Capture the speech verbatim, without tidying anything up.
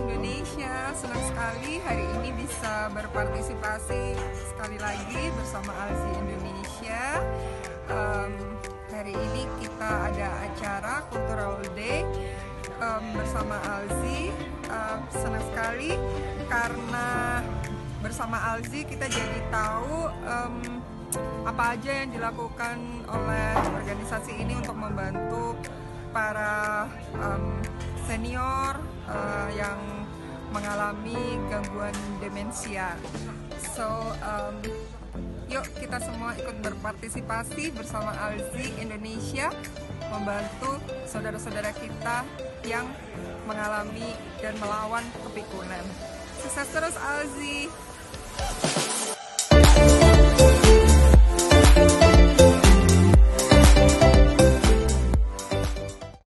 Indonesia. Senang sekali hari ini bisa berpartisipasi sekali lagi bersama Alzi Indonesia. um, Hari ini kita ada acara Cultural Day um, bersama Alzi. um, Senang sekali karena bersama Alzi kita jadi tahu um, apa aja yang dilakukan oleh organisasi ini untuk membantu para um, senior uh, yang mengalami gangguan demensia. So, um, yuk kita semua ikut berpartisipasi bersama Alzi Indonesia membantu saudara-saudara kita yang mengalami dan melawan kepikunan. Sukses terus Alzi!